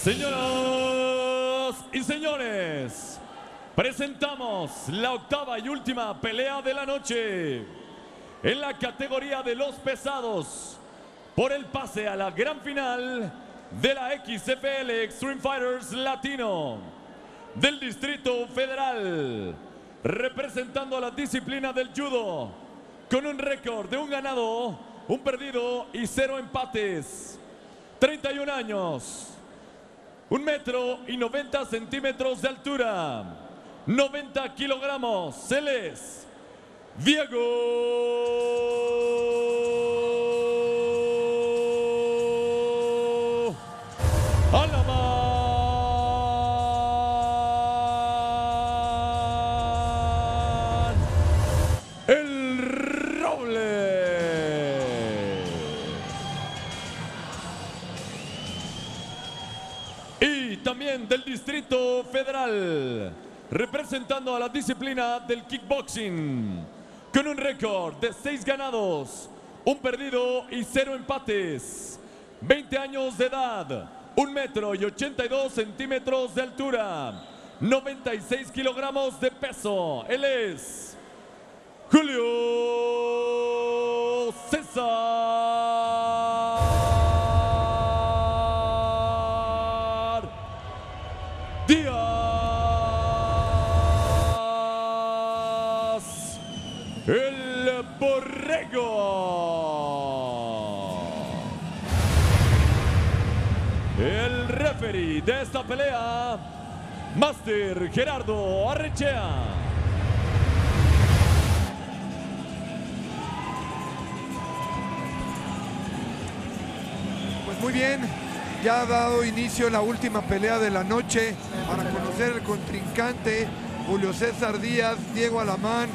Señoras y señores, presentamos la octava y última pelea de la noche en la categoría de los pesados por el pase a la gran final de la XFL Extreme Fighters Latino del Distrito Federal, representando a la disciplina del judo con un récord de 1 ganado, 1 perdido y 0 empates. 31 años. 1 metro y 90 centímetros de altura, 90 kilogramos. Él es Diego Alamán, el Roble. Y también del Distrito Federal, representando a la disciplina del kickboxing, con un récord de 6 ganados, 1 perdido y 0 empates. 20 años de edad, 1 metro y 82 centímetros de altura, 96 kilogramos de peso. Él es Julio César Díaz, el Borrego. El referee de esta pelea, Master Gerardo Arrechea. Pues muy bien, ya ha dado inicio la última pelea de la noche para conocer el contrincante. Julio César Díaz, Diego Alamán,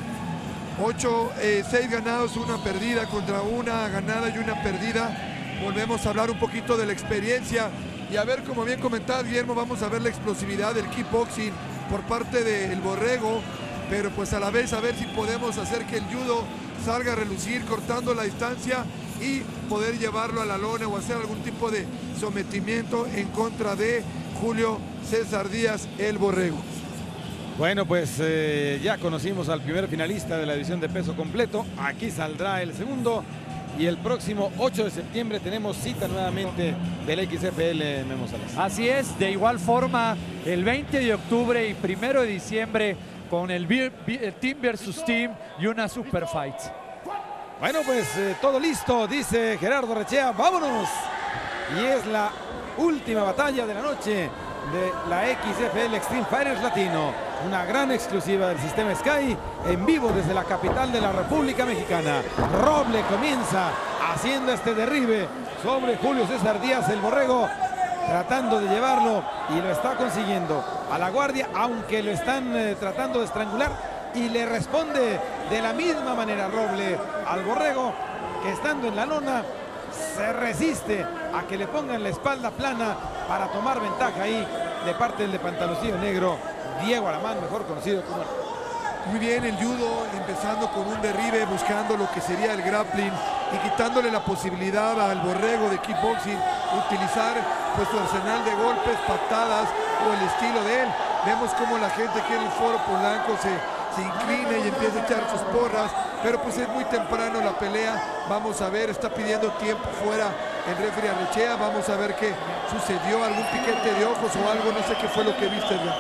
6 ganados, 1 perdida contra 1 ganada y 1 perdida. Volvemos a hablar un poquito de la experiencia y a ver, como bien comentaba Guillermo, vamos a ver la explosividad del kickboxing por parte del Borrego, pero pues a la vez a ver si podemos hacer que el judo salga a relucir cortando la distancia y poder llevarlo a la lona o hacer algún tipo de sometimiento en contra de Julio César Díaz, el Borrego. Bueno, pues ya conocimos al primer finalista de la división de peso completo. Aquí saldrá el segundo. Y el próximo 8 de septiembre tenemos cita nuevamente del XFL, Memo Salas. Así es, de igual forma el 20 de octubre y 1 de diciembre con el Team versus Team y una Super Fight. Bueno, pues todo listo, dice Gerardo Arrechea, vámonos. Y es la última batalla de la noche de la XFL Extreme Fighters Latino. Una gran exclusiva del sistema Sky, en vivo desde la capital de la República Mexicana. Roble comienza haciendo este derribe sobre Julio César Díaz, el Borrego, tratando de llevarlo y lo está consiguiendo a la guardia, aunque lo están tratando de estrangular, y le responde de la misma manera Roble al Borrego, que estando en la lona se resiste a que le pongan la espalda plana para tomar ventaja ahí de parte del de pantaloncillo negro, Diego Alamán, mejor conocido como... Muy bien el judo, empezando con un derribe, buscando lo que sería el grappling y quitándole la posibilidad al Borrego de kickboxing utilizar pues su arsenal de golpes, patadas o el estilo de él. Vemos como la gente aquí en el Foro Polanco se inclina y empieza a echar sus porras, pero pues es muy temprano la pelea. Vamos a ver, está pidiendo tiempo fuera el referee Arrechea. Vamos a ver qué sucedió, algún piquete de ojos o algo, no sé qué fue lo que viste ya.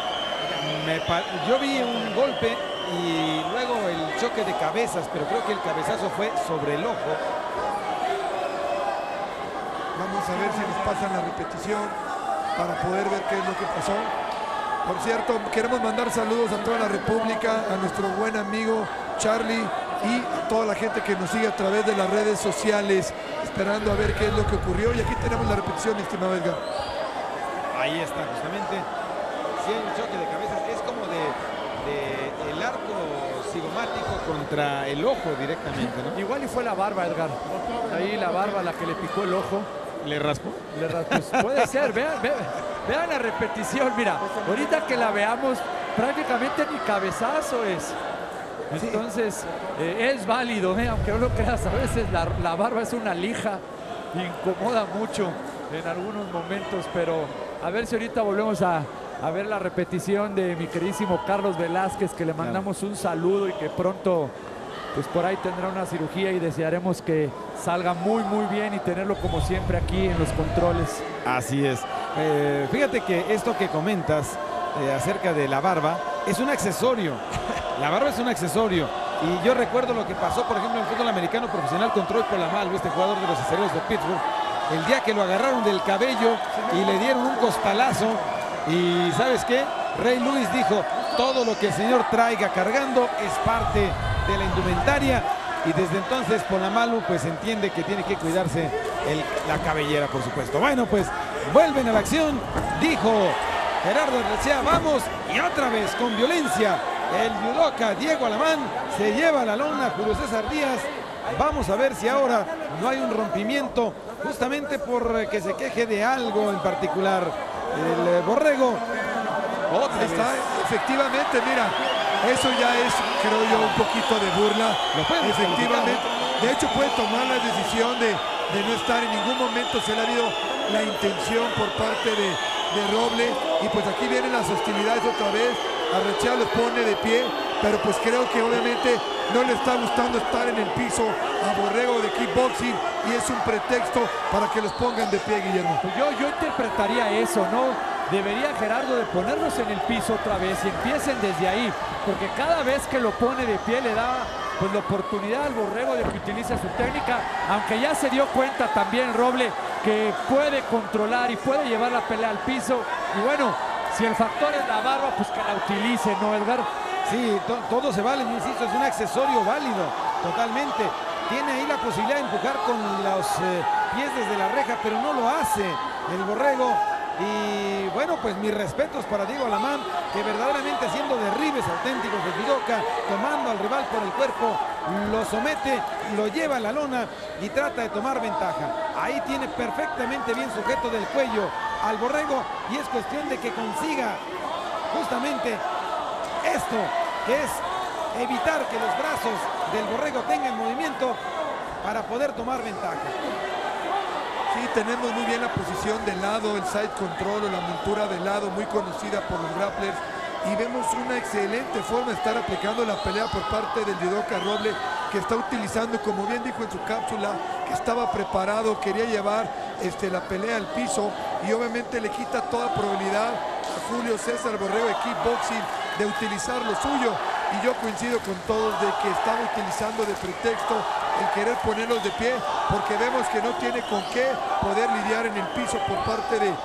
Yo vi un golpe y luego el choque de cabezas, pero creo que el cabezazo fue sobre el ojo. Vamos a ver si nos pasan la repetición para poder ver qué es lo que pasó. Por cierto, queremos mandar saludos a toda la República, a nuestro buen amigo Charlie y a toda la gente que nos sigue a través de las redes sociales, esperando a ver qué es lo que ocurrió. Y aquí tenemos la repetición, estimado Edgar. Ahí está, justamente. Sí, hay un choque de cabezas, es como de el arco cigomático contra el ojo directamente, ¿no? Igual y fue la barba, Edgar. Ahí la barba la que le picó el ojo. ¿Le raspó? Pues puede ser, vean la repetición, mira, ahorita que la veamos, prácticamente ni cabezazo es. Entonces, es válido, aunque no lo creas, a veces la barba es una lija, incomoda mucho en algunos momentos, pero A ver si ahorita volvemos a ver la repetición de mi queridísimo Carlos Velázquez, que le mandamos un saludo y que pronto pues por ahí tendrá una cirugía y desearemos que salga muy bien y tenerlo como siempre aquí en los controles. Así es. Fíjate que esto que comentas acerca de la barba es un accesorio. La barba es un accesorio. Y yo recuerdo lo que pasó, por ejemplo, en el fútbol americano profesional con Troy Polamalu, este jugador de los Acereros de Pittsburgh, el día que lo agarraron del cabello y le dieron un costalazo. Y ¿sabes qué? Ray Lewis dijo, todo lo que el señor traiga cargando es parte de la indumentaria. Y desde entonces Polamalu pues entiende que tiene que cuidarse la cabellera, por supuesto. Bueno, pues vuelven a la acción, dijo Gerardo Arrechea, vamos, y otra vez con violencia. El judoka Diego Alamán se lleva la lona a Julio César Díaz. Vamos a ver si ahora no hay un rompimiento, justamente por que se queje de algo en particular el borrego. Está, efectivamente, mira, eso ya es, creo yo, un poquito de burla. Efectivamente, de hecho puede tomar la decisión de no estar. En ningún momento se le ha habido la intención por parte de Roble. Y pues aquí vienen las hostilidades otra vez. Arrechea los pone de pie, pero pues creo que obviamente no le está gustando estar en el piso a Borrego de kickboxing y es un pretexto para que los pongan de pie, Guillermo. Pues yo interpretaría eso, ¿no? Debería Gerardo de ponerlos en el piso otra vez y empiecen desde ahí, porque cada vez que lo pone de pie le da pues la oportunidad al Borrego de que utilice su técnica, aunque ya se dio cuenta también Roble que puede controlar y puede llevar la pelea al piso. Y bueno, si el factor es la barba, pues que la utilice, ¿no, Edgar? Sí, todo se vale, yo insisto, es un accesorio válido, totalmente. Tiene ahí la posibilidad de empujar con los pies desde la reja, pero no lo hace el Borrego. Y bueno, pues mis respetos para Diego Alamán, que verdaderamente haciendo derribes auténticos de judoka, tomando al rival por el cuerpo, lo somete, lo lleva a la lona y trata de tomar ventaja. Ahí tiene perfectamente bien sujeto del cuello al Borrego y es cuestión de que consiga justamente esto, que es evitar que los brazos del Borrego tengan movimiento para poder tomar ventaja. Sí, tenemos muy bien la posición de lado, el side control o la montura de lado, muy conocida por los grapplers. Y vemos una excelente forma de estar aplicando la pelea por parte del judoka Roble, que está utilizando, como bien dijo en su cápsula, que estaba preparado, quería llevar la pelea al piso y obviamente le quita toda probabilidad a Julio César Borrego de kickboxing de utilizar lo suyo. Y yo coincido con todos de que estaba utilizando de pretexto el querer ponerlos de pie, porque vemos que no tiene con qué poder lidiar en el piso por parte de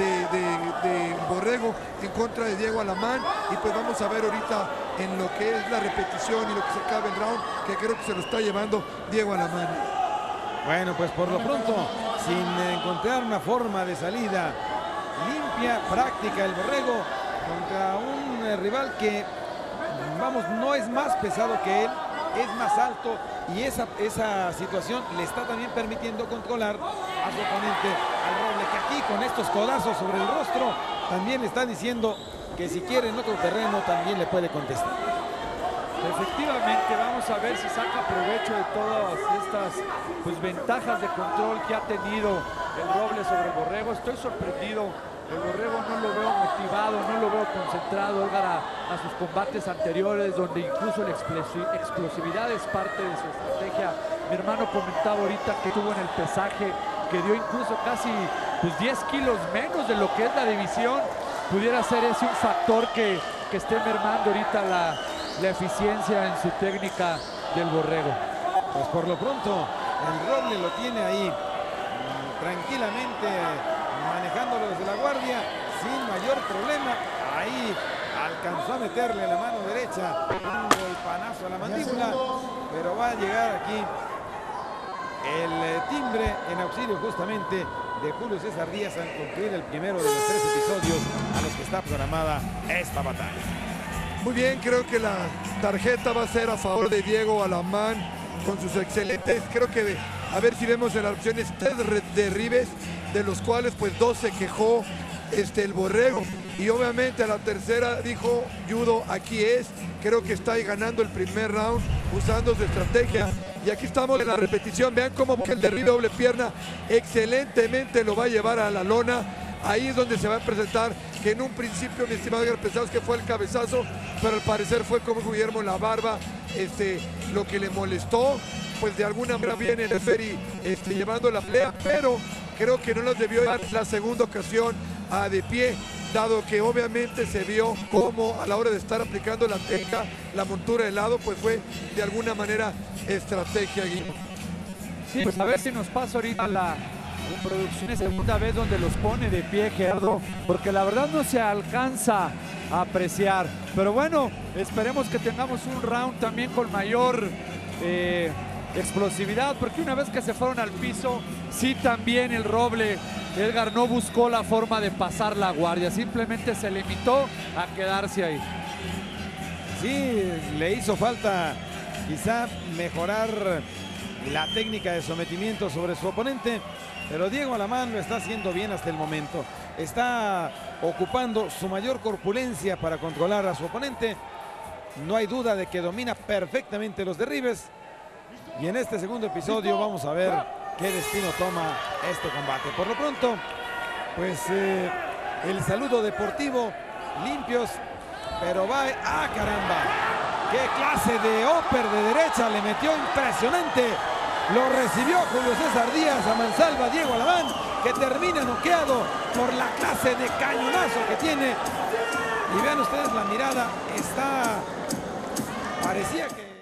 Borrego en contra de Diego Alamán. Y pues vamos a ver ahorita en lo que es la repetición y lo que se acaba el round, que creo que se lo está llevando Diego Alamán. Bueno, pues por lo pronto, sin encontrar una forma de salida limpia, práctica, el Borrego contra un rival que, vamos, no es más pesado que él, es más alto, y esa situación le está también permitiendo controlar a su oponente, al Roble, que aquí con estos codazos sobre el rostro también le está diciendo que si quiere en otro terreno también le puede contestar. Efectivamente, vamos a ver si saca provecho de todas estas pues, ventajas de control que ha tenido el Roble sobre el Borrego. Estoy sorprendido. El Borrego no lo veo motivado, no lo veo concentrado a sus combates anteriores, donde incluso la explosividad es parte de su estrategia. Mi hermano comentaba ahorita que tuvo en el pesaje, que dio incluso casi pues, 10 kilos menos de lo que es la división. Pudiera ser ese un factor que esté mermando ahorita la eficiencia en su técnica del Borrego. Pues por lo pronto el Roble lo tiene ahí tranquilamente, manejándolo desde la guardia sin mayor problema. Ahí alcanzó a meterle la mano derecha un golpanazo a la mandíbula, pero va a llegar aquí el timbre en auxilio justamente de Julio César Díaz al concluir el primero de los 3 episodios a los que está programada esta batalla. Muy bien, creo que la tarjeta va a ser a favor de Diego Alamán con sus excelentes, creo que a ver si vemos en las opciones 3 derribes, de los cuales pues 2 se quejó el Borrego, y obviamente a la tercera dijo judo, aquí es. Creo que está ahí ganando el primer round usando su estrategia, y aquí estamos en la repetición. Vean cómo el derribe doble pierna excelentemente lo va a llevar a la lona. ahí es donde se va a presentar, que en un principio, mi estimado Edgar, pensamos que fue el cabezazo, pero al parecer fue como Guillermo la barba, lo que le molestó, pues de alguna manera viene el referee llevando la pelea, pero creo que no los debió dar la segunda ocasión a de pie, dado que obviamente se vio como a la hora de estar aplicando la técnica, la montura de lado, pues fue de alguna manera estrategia, Guillermo. Sí, pues a ver si nos pasa ahorita la producción es segunda vez donde los pone de pie, Gerardo, porque la verdad no se alcanza a apreciar. Pero bueno, esperemos que tengamos un round también con mayor explosividad, porque una vez que se fueron al piso, sí también el Roble, Edgar, no buscó la forma de pasar la guardia, simplemente se limitó a quedarse ahí. Sí, le hizo falta quizá mejorar la técnica de sometimiento sobre su oponente, pero Diego Alamán lo está haciendo bien hasta el momento. Está ocupando su mayor corpulencia para controlar a su oponente. No hay duda de que domina perfectamente los derribes. Y en este segundo episodio vamos a ver qué destino toma este combate. Por lo pronto, pues el saludo deportivo, limpios, pero va... ¡Ah, caramba! ¡Qué clase de upper de derecha! Le metió impresionante. Lo recibió Julio César Díaz a mansalva Diego Alamán, que termina noqueado por la clase de cañonazo que tiene. Y vean ustedes la mirada, parecía que...